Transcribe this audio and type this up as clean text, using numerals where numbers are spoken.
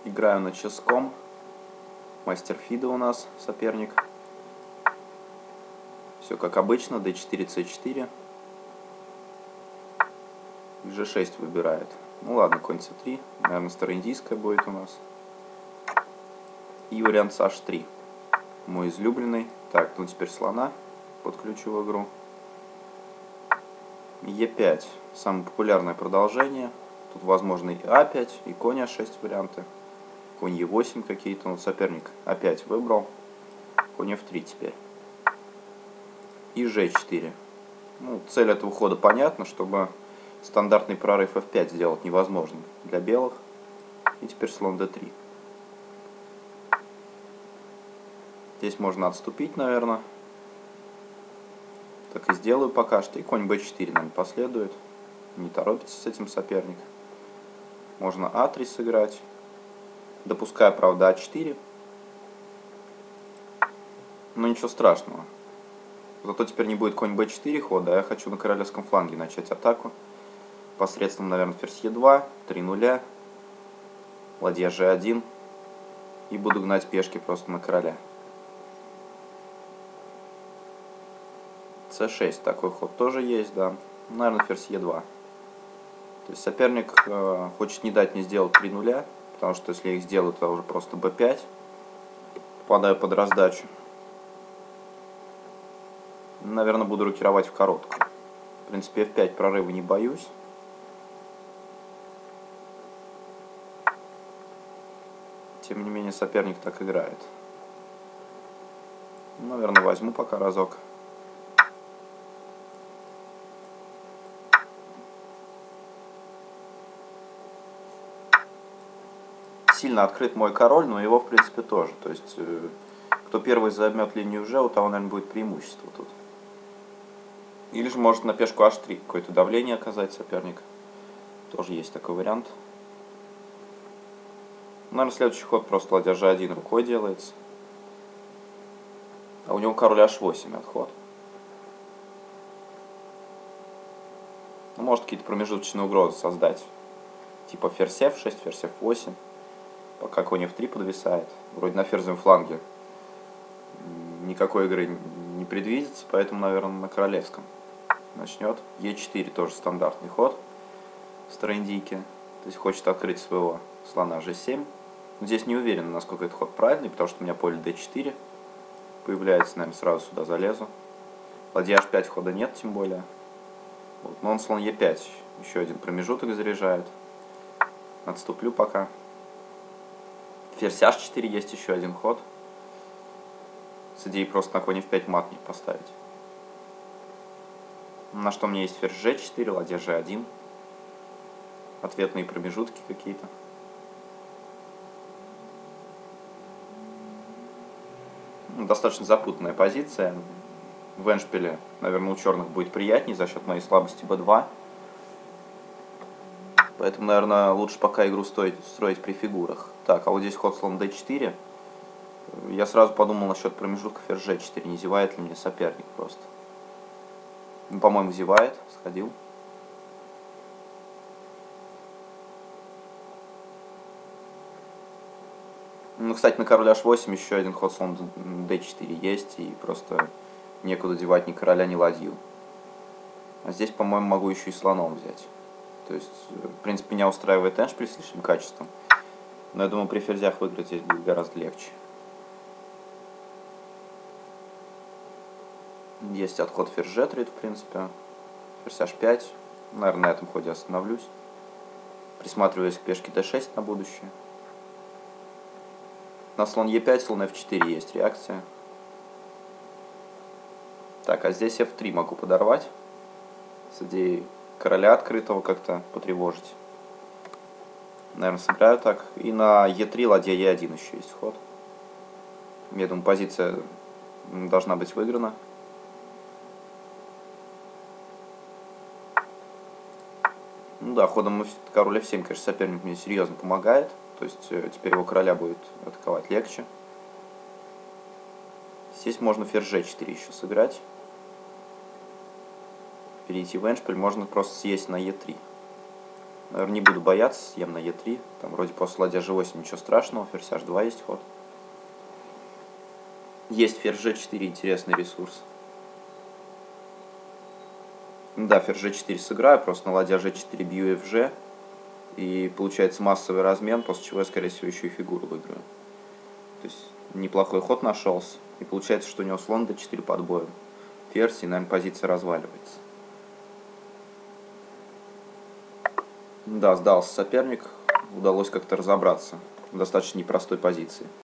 Играю на ческом. Мастер Фида у нас соперник. Все как обычно. d4, c4. g6 выбирает. Ну ладно, конь c3. Наверное, староиндийская будет у нас. И вариант с h3. Мой излюбленный. Так, ну теперь слона подключу в игру. e5. Самое популярное продолжение. Тут возможно и a5, и конь a6 варианты. Конь e8 какие-то. Вот соперник опять выбрал. Конь f3 теперь. И g4. Ну, цель этого хода понятна, чтобы стандартный прорыв f5 сделать невозможным для белых. И теперь слон d3. Здесь можно отступить, наверное. Так и сделаю пока что. И конь b4 нам последует. Не торопится с этим соперник. Можно a3 сыграть. Допускаю, правда, a4. Но ничего страшного. Зато теперь не будет конь b4 хода, а я хочу на королевском фланге начать атаку. Посредством, наверное, ферзь e2, 3 нуля, ладья g1. И буду гнать пешки просто на короля. c6, такой ход тоже есть, да. Наверное, ферзь e2. То есть соперник хочет не дать мне сделать 3 нуля, потому что если я их сделаю, то уже просто b5. Попадаю под раздачу. Наверное, буду рокировать в короткую. В принципе, f5 прорыва не боюсь. Тем не менее, соперник так играет. Наверное, возьму пока разок. Сильно открыт мой король, но его, в принципе, тоже. То есть, кто первый займет линию G, у того, наверное, будет преимущество тут. Или же может на пешку h3 какое-то давление оказать соперник. Тоже есть такой вариант. Наверное, следующий ход просто ладья g1 рукой делается. А у него король h8 отход. Ну, может какие-то промежуточные угрозы создать. Типа ферзь f6, ферзь f8. Пока конь f3 подвисает. Вроде на ферзевом фланге никакой игры не предвидится, поэтому, наверное, на королевском начнет. e4 тоже стандартный ход староиндийки. То есть хочет открыть своего слона g7. Здесь не уверен, насколько этот ход правильный, потому что у меня поле d4 появляется, наверное, сразу сюда залезу. Ладья h5 хода нет, тем более. Вот. Но он слон e5 еще один промежуток заряжает. Отступлю пока. Ферзь h4 есть еще один ход. С идеей просто на конь f5 мат не поставить. На что у меня есть ферзь g4, ладья g1. Ответные промежутки какие-то. Достаточно запутанная позиция. В эндшпиле, наверное, у черных будет приятнее за счет моей слабости b2. Поэтому, наверное, лучше пока игру строить при фигурах. Так, а вот здесь ход слон d4. Я сразу подумал насчет промежутка ферзь g4. Не зевает ли мне соперник просто? Ну, по-моему, зевает. Сходил. Ну, кстати, на король h8 еще один ход слон d4 есть. И просто некуда девать ни короля, ни ладью. А здесь, по-моему, могу еще и слоном взять. То есть, в принципе, меня устраивает эндшпиль с лишним качеством. Но я думаю, при ферзях выиграть здесь будет гораздо легче. Есть отход ферзь g3, в принципе. Ферзь h5. Наверное, на этом ходе остановлюсь. Присматриваюсь к пешке d6 на будущее. На слон e5, слон f4 есть реакция. Так, а здесь f3 могу подорвать. С идеей короля открытого как-то потревожить. Наверное, сыграю так. И на e3 ладья e1 еще есть ход. Я думаю, позиция должна быть выиграна. Ну да, ходом король f7, конечно, соперник мне серьезно помогает. То есть теперь его короля будет атаковать легче. Здесь можно ферзь g4 еще сыграть. Перейти в эндшпиль, можно просто съесть на e3. Наверное, не буду бояться, съем на Е3. Там вроде после ладья G8 ничего страшного, ферзь H2 есть ход. Есть ферзь G4, интересный ресурс. Да, ферзь G4 сыграю, просто на ладья G4 бью FG. И получается массовый размен, после чего я, скорее всего, еще и фигуру выиграю. То есть неплохой ход нашелся. И получается, что у него слон D4 под боем. Ферзь, и, наверное, позиция разваливается. Да, сдался соперник. Удалось как-то разобраться в достаточно непростой позиции.